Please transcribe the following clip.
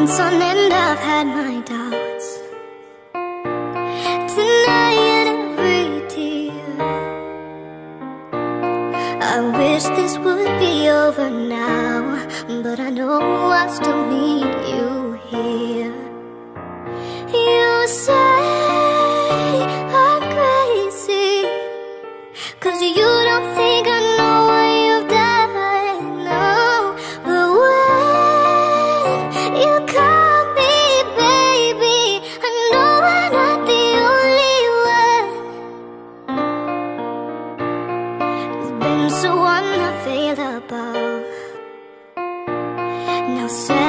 sun and I've had my doubts. Denying every tear. I wish this would be over now, but I know I still need you here. You say I'm crazy, 'cause you don't think I know what you've done, no. But when you call me baby, I know I'm not the only one. It's been so unavailable. Now say